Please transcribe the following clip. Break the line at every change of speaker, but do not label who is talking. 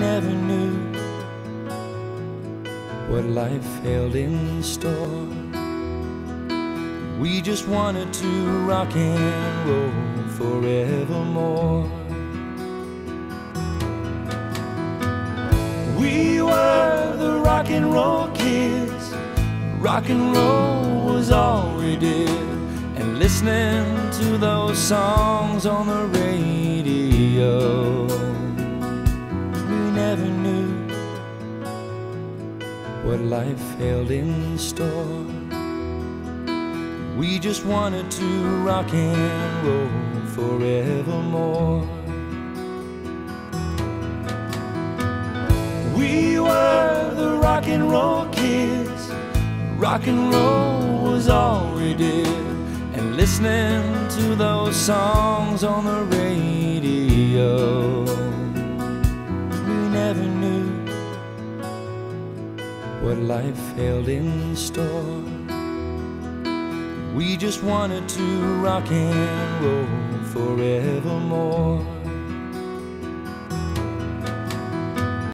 never knew what life held in store. We just wanted to rock and roll forevermore. We were the rock and roll kids. Rock and roll was all we did. And listening to those songs on the radio, we never knew what life held in store. We just wanted to rock and roll forevermore. We were the rock and roll kids. Rock and roll was all we did. And listening to those songs on the radio, we never knew what life held in store. We just wanted to rock and roll forevermore.